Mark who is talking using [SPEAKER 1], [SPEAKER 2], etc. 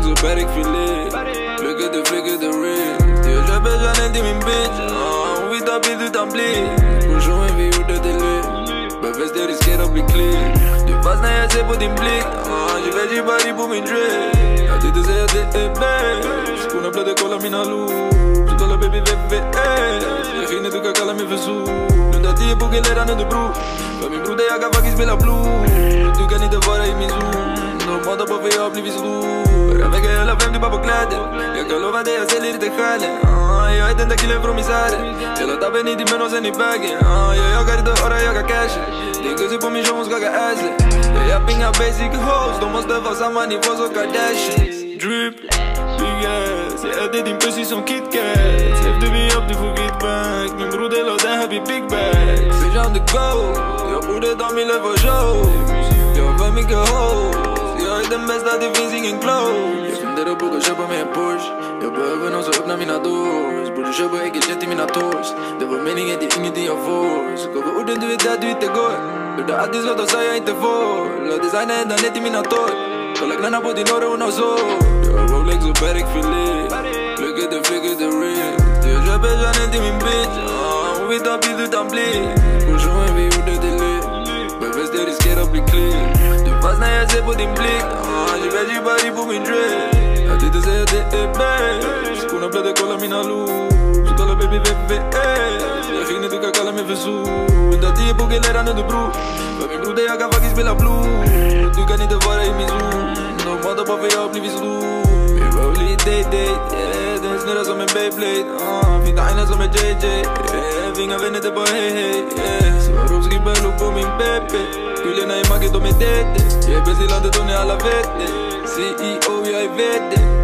[SPEAKER 1] zo berk filet. Flikker de ring. Dieu, je besoin de min bitch. Oui, t'as bien du templi. Bonjour, en vie, ou de télé. Bevest, de risquer op je klik. Du pas naar je zee, pot in blik. Je weet je body, boom in drip. Ja, dit is het best. Schoenen blöde, cola, mina loop. Ze cola, baby, VVS. Je ging net ook al kala, me verzoek. Nu dat die boek, je leert aan de broek. Van mijn broeder, ja, ga vakjes spelen blue. Du kan niet de varen in mijn zoen. No modo, boven je op, liefjes loop. Ramen, que yo la femme, du papo clade. Ya que lo va de hacer, ir de jale. Yo hay tanta kilo improvisare. Se lo tappen niet, die menos en die baggen. Yo ga de hora, yo ga cashen. Denk que si por mi show, ons ga aslen. Ja, pinga basic hoes. No most of us, I'm niveau zo Kardashians. Drip, big ass. Ja, dit in pussy zo'n KitKat. Heeft de wie op, die voor back. Mijn broeder loopt en heb je big bags. Bitch on the go. Yo broeder dan mi level show. Yo, van mi gehoos. Yo, ik den best dat die vies in clothes. Je vindt er op ook een shoppen met een Porsche. Yo, behoeven ons op naar mijn doors. Broeder shoppen, ik get in mijn toes. De meningen die in die force. Ik over hoe doe je dat, doe je te goed. Door de artis wat als je niet te voor. Laat designen en dan net in mijn toy. Gelijk naar body in orde, uno zo. Yo, Rolex op berk filet. Flikker de ring. Dieu, je besoin de min bitch. Oui, t'as bien du templi. Bonjour, en vie, ou de télé. Bevest, de risquer op je klik. Du pas naar je zee, pot in blik. Je weet je body, boom in drip. Ja, dit is het best. Schoenen blöde, cola, mina loop. Ze cola, baby, VVS. Je ging net ook al kala, me verzoek. Nu dat die boek, je leert aan de broek. Van mijn broeder, ja, ga vakjes spelen blue. Du kan niet de varen in mijn zoen. No modo, boven je op, liefjes loop. Weer rollie, date, yeah. Dan is net als op mijn Beyblade. Vind de einde als op mijn JJ. Vinger winnen de boy, hey, yeah. Zo roep schiet bij loop om in pepe. Jullie naar je maak het om mijn tete. Je bent die laten doen, ja, la vete. CEO, jij weet het.